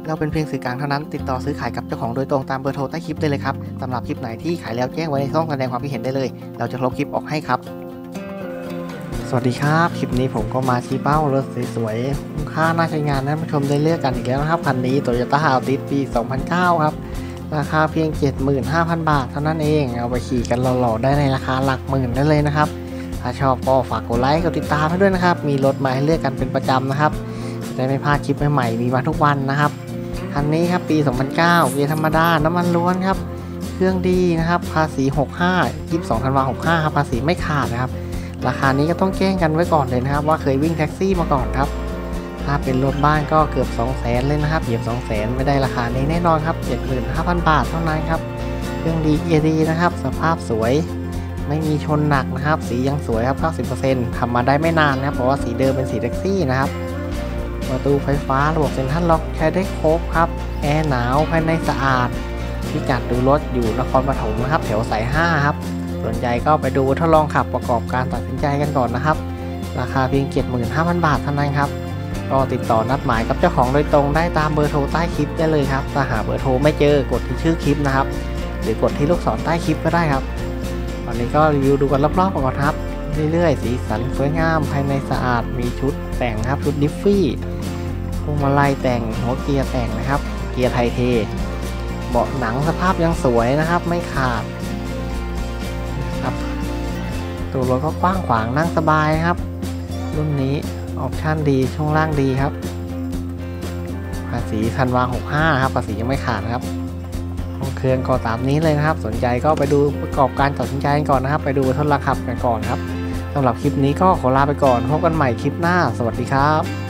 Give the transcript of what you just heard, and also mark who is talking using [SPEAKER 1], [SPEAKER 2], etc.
[SPEAKER 1] เราเป็นเพียงสื่อกลางเท่านั้นติดต่อซื้อขายกับเจ้าของโดยตรงตามเบอร์โทรใต้คลิปได้เลยครับสำหรับคลิปไหนที่ขายแล้วแจ้งไว้ในช่องแสดงความคิดเห็นได้เลยเราจะลบคลิปออกให้ครับสวัสดีครับคลิปนี้ผมก็มาชี้เป้ารถสวยๆคุ้มค่าน่าใช้งานนะผู้ชมได้เลือกกันอีกแล้วนะครับคันนี้ Toyota Altis ปี 2009 ครับราคาเพียง 75,000 บาทเท่านั้นเองเอาไปขี่กันหล่อๆได้ในราคาหลักหมื่นได้เลยนะครับถ้าชอบก็ฝากกดไลค์กดติดตามให้ด้วยนะครับมีรถมาให้เลือกกันเป็นประจำนะครับจะได้ไม่พลาดคลิปใหม่ๆมีมาทุกวันนะครับคันนี้ครับปี 2009 เกียร์ธรรมดาน้ำมันล้วนครับเครื่องดีนะครับภาษี 65 22 ธันวาคม 65 ครับภาษีไม่ขาดนะครับราคานี้ก็ต้องแจ้งกันไว้ก่อนเลยนะครับว่าเคยวิ่งแท็กซี่มาก่อนครับถ้าเป็นรถบ้านก็เกือบ 200,000 เลยนะครับเหยียบ 200,000 ไม่ได้ราคานี้แน่นอนครับ 75,000 บาทเท่านั้นครับเครื่องดีเกียร์ดีนะครับสภาพสวยไม่มีชนหนักนะครับสียังสวยครับ 90% ทำมาได้ไม่นานนะครับเพราะว่าสีเดิมเป็นสีแท็กซี่นะครับประตูไฟฟ้าระบบเซ็นทรัลล็อกใช้ได้ครบครับแอร์หนาวภายในสะอาดพิกัดดูรถอยู่นครปฐมนะครับแถวสาย 5 ครับสนใจก็ไปดูทดลองขับประกอบการตัดสินใจกันก่อนนะครับราคาเพียง 75,000 บาทเท่านั้นครับก็ติดต่อนัดหมายกับเจ้าของโดยตรงได้ตามเบอร์โทรใต้คลิปได้เลยครับถ้าหาเบอร์โทรไม่เจอกดที่ชื่อคลิปนะครับหรือกดที่ลูกศรใต้คลิปก็ได้ครับวันนี้ก็รีวิวดูกันรอบๆก่อนครับเรื่อยๆสีสันสวยงามภายในสะอาดมีชุดแต่งครับชุดดิฟฟี่พวงมาลัยแต่งหัวเกียร์แต่งนะครับเกียร์ไทเทเบาะหนังสภาพยังสวยนะครับไม่ขาดครับตัวรถก็กว้างขวางนั่งสบายครับรุ่นนี้ออปชั่นดีช่วงล่างดีครับภาษีธันวา 65 ครับภาษียังไม่ขาดครับเครื่องก็ตามนี้เลยนะครับสนใจก็ไปดูประกอบการตัดสินใจกันก่อนนะครับไปดูทดลองขับกันก่อนครับสำหรับคลิปนี้ก็ขอลาไปก่อนพบกันใหม่คลิปหน้าสวัสดีครับ